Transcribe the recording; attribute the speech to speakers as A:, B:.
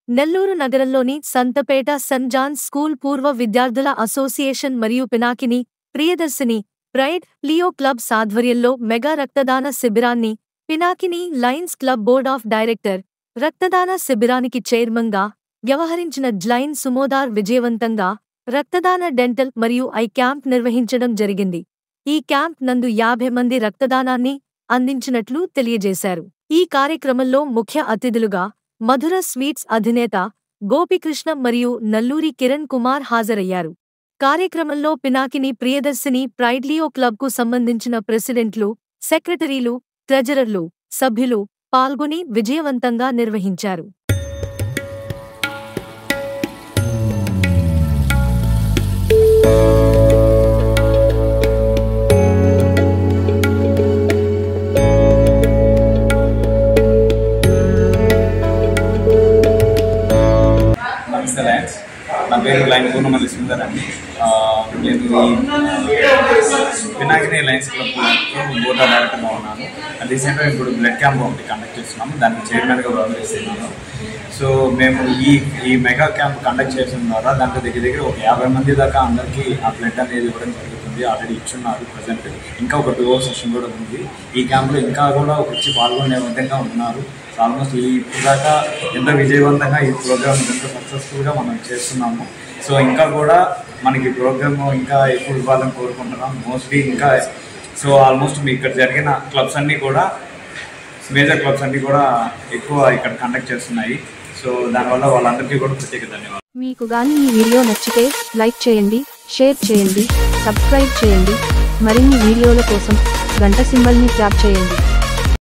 A: నెల్లూరు నగరంలోని Santhapeta cent Johne's school పూర్వ విద్యార్థుల అసోసియేషన్ మరియు Pinakini, Priyadarshini, pride, Leo clubs ఆధ్వర్యంలో మెగా రక్తదాన శిబిరాన్ని Pinakini lions club board of director, రక్తదాన శిబిరానికి చైర్మన్గా వ్యవహరించిన జ్లైన్ సుమోదార్ విజయవంతంగా రక్తదాన డెంటల్ మరియు ఐ క్యాంప్ నిర్వహించడం జరిగింది. ఈ క్యాంప్ నందు 50 మంది రక్తదానాన్ని అందించినట్లు తెలియజేశారు. ఈ కార్యక్రమంలో ముఖ్య అతిథులుగా మధుర స్వీట్స్ అధినేత గోపికృష్ణ మరియు నల్లూరి కిరణ్ కుమార్ హాజరయ్యారు. కార్యక్రమంలో పినాకిని, ప్రియదర్శిని, ప్రైడ్, లియో క్లబ్కు సంబంధించిన ప్రెసిడెంట్లు, సెక్రటరీలు, ట్రెజరర్లు, సభ్యులు పాల్గొని విజయవంతంగా నిర్వహించారు.
B: నా పేరు లైన్ పూర్ణమల్లి సుందర్ అండి. నేను Pinakini lions club board of డైరెక్టర్గా ఉన్నాను. రీసెంట్గా ఇప్పుడు బ్లడ్ క్యాంప్ ఒకటి కండక్ట్ చేస్తున్నాము. దానికి చైర్మన్గా వ్యవహరిస్తున్నాను. సో మేము ఈ మెగా క్యాంప్ కండక్ట్ చేసిన ద్వారా దాంట్లో దగ్గర ఒక 50 మంది దాకా అందరికీ ఆ బ్లడ్ అనేది ఇవ్వడం జరుగుతుంది. ఆల్రెడీ ఇచ్చున్నారు ప్రజెంట్. ఇంకా ఒక 2 hours సెషన్ కూడా ఉంది. ఈ క్యాంప్లో ఇంకా కూడా వచ్చి పాల్గొనే విధంగా ఉన్నారు. ఆల్మోస్ట్ ఇప్పుడు దాకా ఎంత విజయవంతంగా ఈ ప్రోగ్రామ్ ఎంత సక్సెస్ఫుల్గా మనం చేస్తున్నాము. సో ఇంకా కూడా మనకి ప్రోగ్రామ్ ఇంకా ఎక్కువ ఇవ్వాలని కోరుకుంటున్నాం. మోస్ట్లీ ఇంకా సో ఆల్మోస్ట్ మీ ఇక్కడ జరిగిన క్లబ్స్ అన్నీ కూడా మేజర్ క్లబ్స్ అన్నీ కూడా ఎక్కువ ఇక్కడ కండక్ట్ చేస్తున్నాయి. సో దానివల్ల వాళ్ళందరికీ కూడా ప్రత్యేక ధన్యవాదాలు.
C: మీకు కానీ ఈ వీడియో నచ్చితే లైక్ చేయండి, షేర్ చేయండి, సబ్స్క్రైబ్ చేయండి. మరిన్ని వీడియోల కోసం గంట సింబల్ని ట్యాప్ చేయండి.